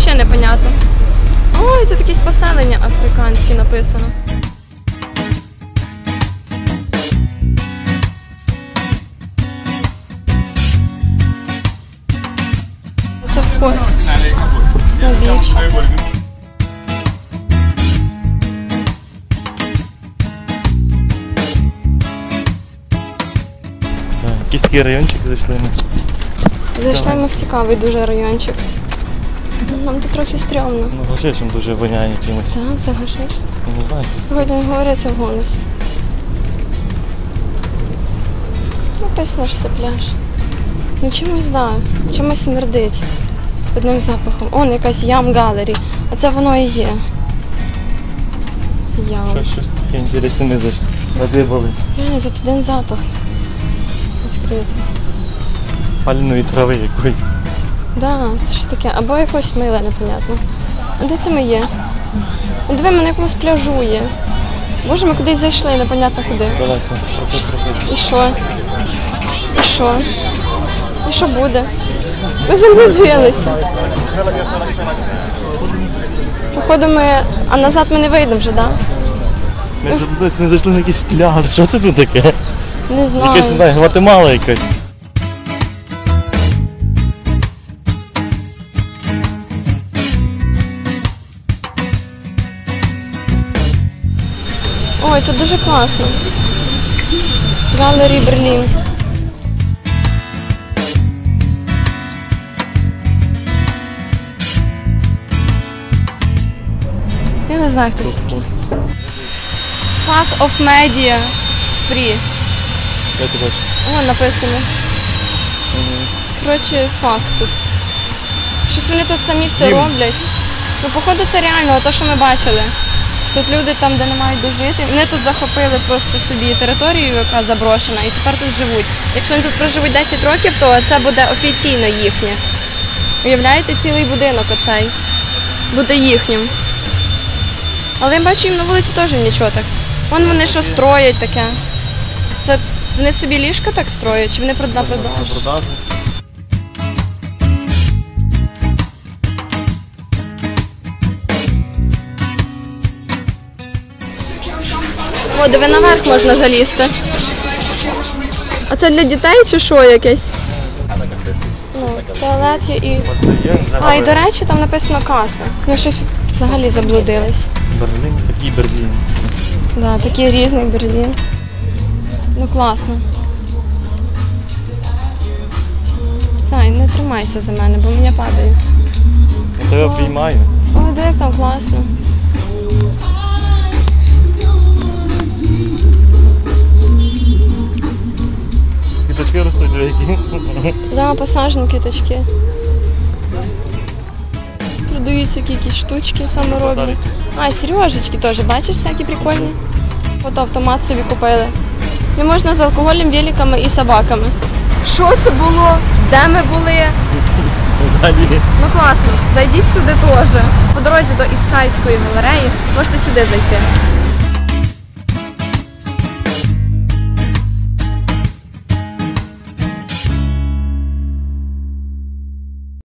взагалі непонятно. Ой, тут якесь поселення африканське написано. Це вход на біч. Якийсь такий райончик зайшли ми. Зайшли ми в цікавий дуже райончик. Нам тут трохи стрьомно. Ну, гашишем дуже воняє якимось. Так, це гашиш. Не знаю. Сьогодні не говориться вголос. Написано, що це пляж. Ну чимось, да, чимось смердить. Одним запахом. Он якась ям-галері. Оце воно і є. Ям. Щось таке інтересне ми зайшли. Води були. Реально, тут один запах. Відкрито. Пальної трави якоїсь. Да, це щось таке. Або якось миле, непонятно. А де це ми є? Диви, ми на якомусь пляжу є. Боже, ми кудись зайшли, непонятно куди. Давайте. І що? І що? І що буде? Ми заблудилися. Походу ми... А назад ми не вийдемо вже, так? Ми забулись, ми зайшли на якийсь пляж. Що це тут таке? Не знаю. Якась, не знаю, Гватемала якась. Ой, тут дуже класно. Галері Берлін. Я не знаю, хто це такий. Fuck of media free. Я тебе бачу. О, написано. Коротше, факт тут. Щось вони тут самі все роблять. Ну, походу, це реально те, що ми бачили. Тут люди там, де не мають де жити, вони тут захопили просто собі територію, яка заброшена, і тепер тут живуть. Якщо вони тут проживуть 10 років, то це буде офіційно їхнє. Уявляєте, цілий будинок оцей буде їхнім. Але я бачу, їм на вулиці теж нічого так. Вон вони що строять таке. Це вони собі ліжка так строять, чи вони на продаж? О, диви, наверх можна залізти. А це для дітей чи що якесь? Ну, туалет є і... А, і до речі, там написано каса. Ми щось взагалі заблудились. Берлін, такий Берлін. Да, такий різний Берлін. Ну класно. Сай, не тримайся за мене, бо мене падає. Я тебе обіймаю. О, де як там класно. Квіточки ростуть деякі. Да, посаджені квіточки. Продаються якісь штучки саморобні. А, і сережечки теж, бачиш, всякі прикольні. Фотоавтомат собі купили. І можна з алкоголем, великами і собаками. Що це було? Де ми були? Взагалі. Ну класно, зайдіть сюди теж. По дорозі до Істайської галереї можете сюди зайти.